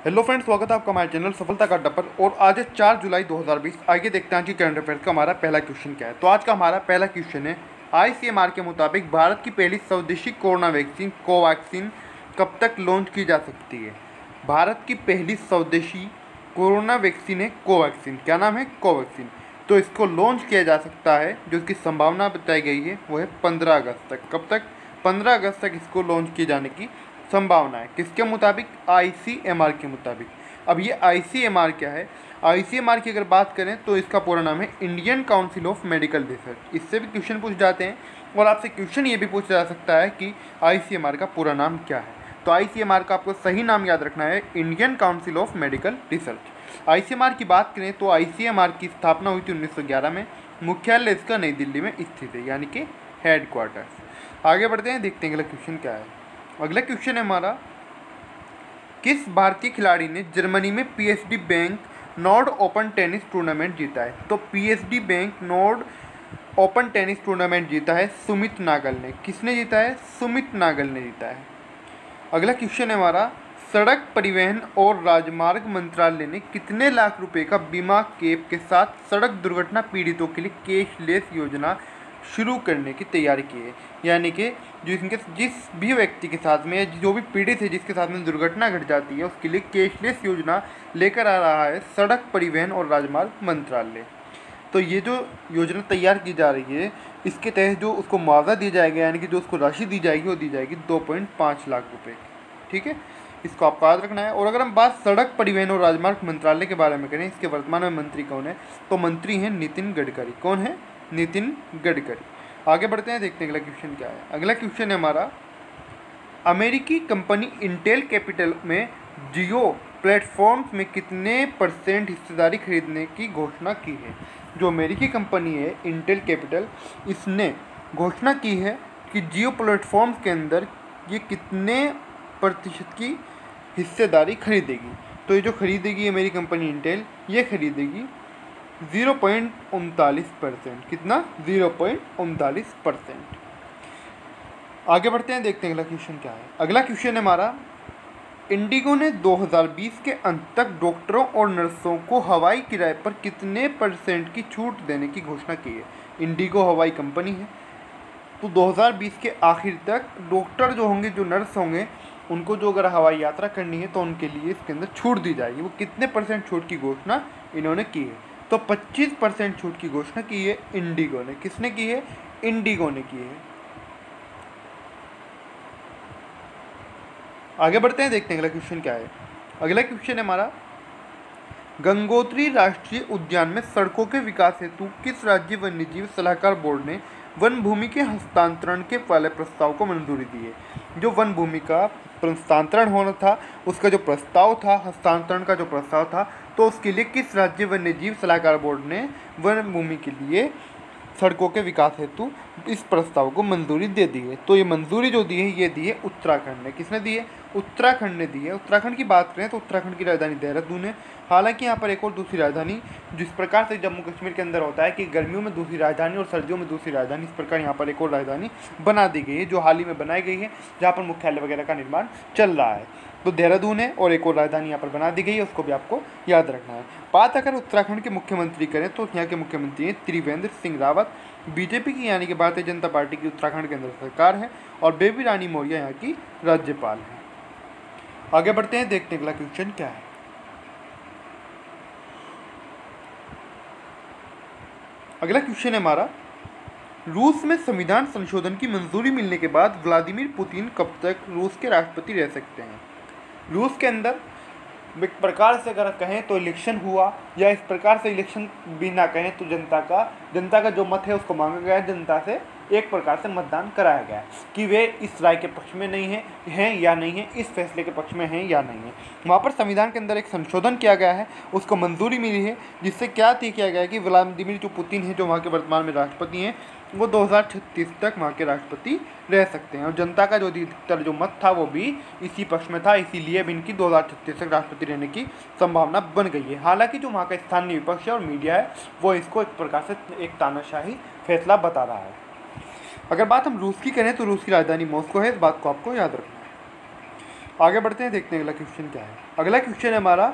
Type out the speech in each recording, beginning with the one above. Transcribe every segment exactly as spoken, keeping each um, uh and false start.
Hello friends, स्वागत है आपका हमारे चैनल सफलता का अड्डा पर। और आज है चार जुलाई दो हज़ार बीस। आइए देखते हैं कि करंट अफेयर्स का हमारा पहला क्वेश्चन क्या है। तो आज का हमारा पहला क्वेश्चन है, आईसीएमआर के मुताबिक भारत की पहली स्वदेशी कोरोना वैक्सीन कोवैक्सीन कब तक लॉन्च की जा सकती है। भारत की पहली स्वदेशी कोरोना वैक्सीन है कोवैक्सीन। क्या नाम है? कोवैक्सीन। तो इसको लॉन्च किया जा सकता है, जो इसकी संभावना बताई गई है वो है पंद्रह अगस्त तक। कब तक? पंद्रह अगस्त तक इसको लॉन्च किए जाने की संभावना है। किसके मुताबिक? आईसीएमआर के मुताबिक। अब ये आईसीएमआर क्या है? आईसीएमआर की अगर बात करें तो इसका पूरा नाम है Indian council of medical research. इससे भी क्वेश्चन पूछ जाते हैं और आपसे क्वेश्चन ये भी पूछा जा सकता है कि आईसीएमआर का पूरा नाम क्या है। तो आईसीएमआर का आपको सही नाम याद रखना है, Indian council of medical research. ICMR की बात करें तो आईसीएमआर की स्थापना हुई थी उन्नीस सौ ग्यारह में। मुख्यालय इसका नई दिल्ली में स्थित है, यानी कि हेड क्वार्टर्स। आगे बढ़ते हैं, देखते हैं अगला क्वेश्चन क्या है। अगला क्वेश्चन है हमारा, किस भारतीय खिलाड़ी ने जर्मनी में PSD bank Nord open tennis tournament जीता है? तो PSD bank Nord open tennis tournament जीता है सुमित नागल ने। किसने जीता है? सुमित नागल ने जीता है। अगला क्वेश्चन है हमारा, सड़क परिवहन और राजमार्ग मंत्रालय ने कितने लाख रुपए का बीमा कैप के साथ सड़क दुर्घटना पीड़ितों के लिए कैशलेस योजना शुरू करने की तैयारी की है? यानी कि जिनके जिस भी व्यक्ति के साथ में या जो भी पीड़ित है जिसके साथ में दुर्घटना घट जाती है उसके लिए कैशलेस योजना लेकर आ रहा है सड़क परिवहन और राजमार्ग मंत्रालय। तो ये जो योजना तैयार की जा रही है, इसके तहत जो उसको मुआवजा दिया जाएगा, यानी कि जो उसको राशि दी जाएगी वो दी जाएगी दो पॉइंट पाँच लाख रुपये। ठीक है, इसको आपको याद रखना है। और अगर हम बात सड़क परिवहन और राजमार्ग मंत्रालय के बारे में करें, इसके वर्तमान में मंत्री कौन है? तो मंत्री हैं नितिन गडकरी। कौन है? नितिन गडकरी। आगे बढ़ते हैं, देखते हैं अगला क्वेश्चन क्या है। अगला क्वेश्चन है हमारा, अमेरिकी कंपनी इंटेल कैपिटल में जियो प्लेटफॉर्म्स में कितने परसेंट हिस्सेदारी खरीदने की घोषणा की है? जो अमेरिकी कंपनी है इंटेल कैपिटल, इसने घोषणा की है कि जियो प्लेटफॉर्म्स के अंदर ये कितने प्रतिशत की हिस्सेदारी खरीदेगी। तो ये जो खरीदेगी अमेरिकी कंपनी इंटेल, ये खरीदेगी ज़ीरो पॉइंट उनतालीस परसेंट। कितना? ज़ीरो पॉइंट उनतालीस परसेंट। आगे बढ़ते हैं, देखते हैं अगला क्वेश्चन क्या है। अगला क्वेश्चन है हमारा, इंडिगो ने दो हज़ार बीस के अंत तक डॉक्टरों और नर्सों को हवाई किराए पर कितने परसेंट की छूट देने की घोषणा की है? इंडिगो हवाई कंपनी है, तो दो हज़ार बीस के आखिर तक डॉक्टर जो होंगे, जो नर्स होंगे, उनको जो अगर हवाई यात्रा करनी है तो उनके लिए इसके अंदर छूट दी जाएगी। वो कितने परसेंट छूट की घोषणा इन्होंने की है? तो पच्चीस परसेंट छूट की घोषणा की है इंडिगो ने। किसने की है? इंडिगो ने की है। आगे बढ़ते हैं, देखते हैं अगला क्वेश्चन क्या है। अगला क्वेश्चन है हमारा, गंगोत्री राष्ट्रीय उद्यान में सड़कों के विकास हेतु किस राज्य वन्यजीव सलाहकार बोर्ड ने वन भूमि के हस्तांतरण के वाले प्रस्ताव को मंजूरी दी है? जो वन भूमि का हस्तांतरण होना था, उसका जो प्रस्ताव था, हस्तांतरण का जो प्रस्ताव था, तो उसके लिए किस राज्य वन्यजीव सलाहकार बोर्ड ने वन भूमि के लिए सड़कों के विकास हेतु इस प्रस्ताव को मंजूरी दे दी है? तो ये मंजूरी जो दी है ये दी है उत्तराखंड ने। किसने दी है? उत्तराखंड ने दी है। उत्तराखंड की बात करें तो उत्तराखंड की राजधानी देहरादून है। हालांकि यहाँ पर एक और दूसरी राजधानी, जिस प्रकार से जम्मू कश्मीर के अंदर होता है कि गर्मियों में दूसरी राजधानी और सर्दियों में दूसरी राजधानी, इस प्रकार यहाँ पर एक और राजधानी बना दी गई है, जो हाल ही में बनाई गई है, जहाँ पर मुख्यालय वगैरह का निर्माण चल रहा है। तो देहरादून है और एक और राजधानी यहाँ पर बना दी गई है, उसको भी आपको याद रखना है। बात अगर उत्तराखंड के मुख्यमंत्री करें तो यहाँ के मुख्यमंत्री हैं त्रिवेंद्र सिंह रावत। बीजेपी की यानी कि भारतीय जनता पार्टी की उत्तराखंड के अंदर सरकार है और बेबी रानी मौर्य यहाँ की राज्यपाल है। आगे बढ़ते हैं, देखते हैं अगला क्वेश्चन क्या है। अगला क्वेश्चन है हमारा, रूस में संविधान संशोधन की मंजूरी मिलने के बाद व्लादिमीर पुतिन कब तक रूस के राष्ट्रपति रह सकते हैं? रूस के अंदर एक प्रकार से अगर कहें तो इलेक्शन हुआ, या इस प्रकार से इलेक्शन भी ना कहें तो जनता का जनता का जो मत है उसको मांगा गया है, जनता से एक प्रकार से मतदान कराया गया है कि वे इस राय के पक्ष में नहीं हैं हैं या नहीं है, इस फैसले के पक्ष में हैं या नहीं है। वहाँ पर संविधान के अंदर एक संशोधन किया गया है, उसको मंजूरी मिली है, जिससे क्या तय किया गया है कि व्लादिमीर जो पुतिन है, जो वहाँ के वर्तमान में राष्ट्रपति हैं, वो दो हज़ार छत्तीस तक वहाँ के राष्ट्रपति रह सकते हैं। और जनता का जो अधिकतर जो मत था वो भी इसी पक्ष में था, इसीलिए अब इनकी दो हज़ार छत्तीस तक राष्ट्रपति रहने की संभावना बन गई है। हालांकि जो वहाँ का स्थानीय विपक्ष है और मीडिया है वो इसको एक प्रकार से एक तानाशाही फैसला बता रहा है। अगर बात हम रूस की करें तो रूस की राजधानी मॉस्को है, इस बात को आपको याद रखना है। आगे बढ़ते हैं, देखते हैं अगला क्वेश्चन क्या है। अगला क्वेश्चन है हमारा,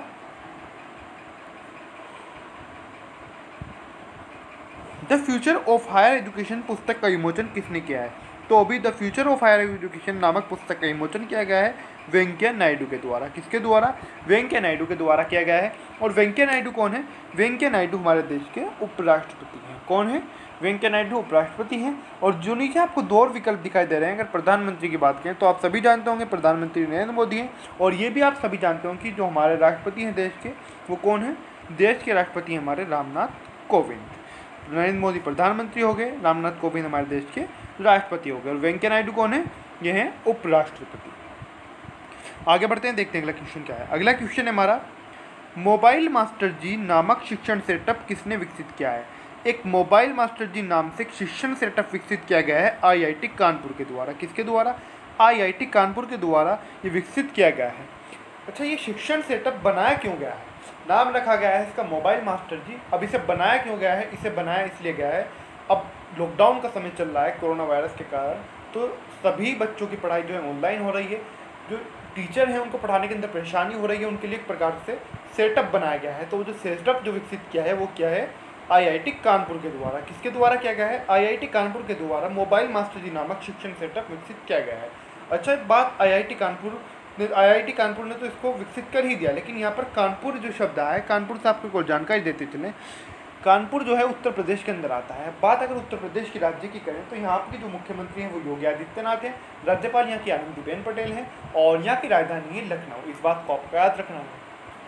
the future of higher education पुस्तक का विमोचन किसने किया है? तो अभी the future of higher education नामक पुस्तक का विमोचन किया गया है वेंकैया नायडू के द्वारा। किसके द्वारा? वेंकैया नायडू के द्वारा किया गया है। और वेंकैया नायडू कौन है? वेंकैया नायडू हमारे देश के उपराष्ट्रपति हैं। कौन है? वेंकैया नायडू उपराष्ट्रपति हैं। और जो नीचे आपको दो और विकल्प दिखाई दे रहे हैं, अगर प्रधानमंत्री की बात करें तो आप सभी जानते होंगे प्रधानमंत्री नरेंद्र मोदी हैं। और ये भी आप सभी जानते होंगे कि जो हमारे राष्ट्रपति हैं देश के, वो कौन है? देश के राष्ट्रपति हमारे रामनाथ कोविंद। नरेंद्र मोदी प्रधानमंत्री हो गए, रामनाथ कोविंद हमारे देश के राष्ट्रपति हो गए। और वेंकैया नायडू कौन है? ये हैं उपराष्ट्रपति। आगे बढ़ते हैं, देखते हैं अगला क्वेश्चन क्या है। अगला क्वेश्चन है हमारा, मोबाइल मास्टर जी नामक शिक्षण सेटअप किसने विकसित किया है? एक मोबाइल मास्टर जी नाम से शिक्षण सेटअप विकसित किया गया है आईआईटी कानपुर के द्वारा। किसके द्वारा? आईआईटी कानपुर के द्वारा ये विकसित किया गया है। अच्छा, ये शिक्षण सेटअप बनाया क्यों गया है? नाम रखा गया है इसका मोबाइल मास्टर जी। अब इसे बनाया क्यों गया है? इसे बनाया इसलिए गया है, अब लॉकडाउन का समय चल रहा है कोरोना वायरस के कारण, तो सभी बच्चों की पढ़ाई जो है ऑनलाइन हो रही है। जो टीचर हैं उनको पढ़ाने के अंदर परेशानी हो रही है, उनके लिए एक प्रकार से सेटअप बनाया गया है। तो वो जो सेटअप जो विकसित किया है वो क्या है? आईआईटी कानपुर के द्वारा। किसके द्वारा किया गया है? आईआईटी कानपुर के द्वारा मोबाइल मास्टर जी नामक शिक्षण सेटअप विकसित किया गया है। अच्छा, बात आईआईटी कानपुर आईआईटी कानपुर ने तो इसको विकसित कर ही दिया, लेकिन यहाँ पर कानपुर जो शब्द आया है, कानपुर से आपको कोई जानकारी देते चलें। कानपुर जो है उत्तर प्रदेश के अंदर आता है। बात अगर उत्तर प्रदेश की राज्य की करें तो यहाँ के जो मुख्यमंत्री हैं वो योगी आदित्यनाथ हैं, राज्यपाल यहाँ की आनंदीबेन पटेल हैं, और यहाँ की राजधानी है लखनऊ। इस बात को आपको याद रखना है।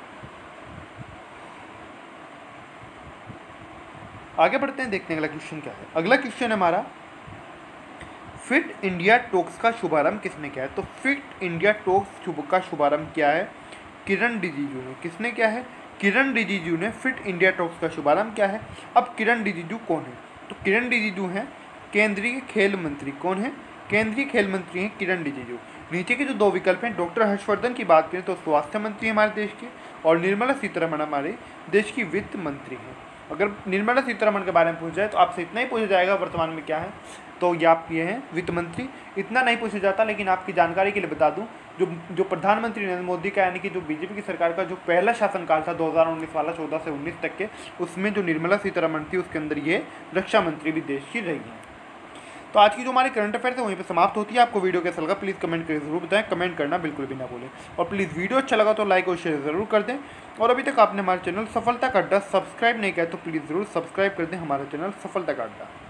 आगे बढ़ते हैं, देखते हैं अगला क्वेश्चन क्या है। अगला क्वेश्चन है हमारा, फिट इंडिया टॉक्स का शुभारंभ किसने किया है? तो फिट इंडिया टॉक्स का शुभारंभ किया है किरण रिजिजू ने। किसने किया है? किरण रिजिजू ने फिट इंडिया टॉक्स का शुभारंभ किया है। अब किरण रिजिजू कौन है? तो किरण रिजिजू हैं केंद्रीय खेल मंत्री। कौन है? केंद्रीय खेल मंत्री हैं किरण रिजिजू। नीचे के जो दो विकल्प हैं, डॉक्टर हर्षवर्धन की बात करें तो स्वास्थ्य मंत्री हमारे देश के, और निर्मला सीतारमण हमारे देश की वित्त मंत्री हैं। अगर निर्मला सीतारमण के बारे में पूछा जाए तो आपसे इतना ही पूछा जाएगा वर्तमान में क्या है, तो ये आप ये हैं वित्त मंत्री। इतना नहीं पूछा जाता, लेकिन आपकी जानकारी के लिए बता दूं, जो जो प्रधानमंत्री नरेंद्र मोदी का यानी कि जो बीजेपी की सरकार का जो पहला शासनकाल था दो हज़ार उन्नीस वाला, चौदह से उन्नीस तक के, उसमें जो निर्मला सीतारमण थी उसके अंदर ये रक्षा मंत्री भी देश की रही हैं। तो आज की जो हमारी करंट अफेयर है वहीं पे समाप्त होती है। आपको वीडियो कैसा लगा प्लीज़ कमेंट करके जरूर बताएं। कमेंट करना बिल्कुल भी ना भूलें, और प्लीज़ वीडियो अच्छा लगा तो लाइक और शेयर ज़रूर कर दें। और अभी तक आपने हमारे चैनल सफलता का अड्डा सब्सक्राइब नहीं किया तो प्लीज़ ज़रूर सब्सक्राइब कर दें हमारा चैनल सफलता का अड्डा।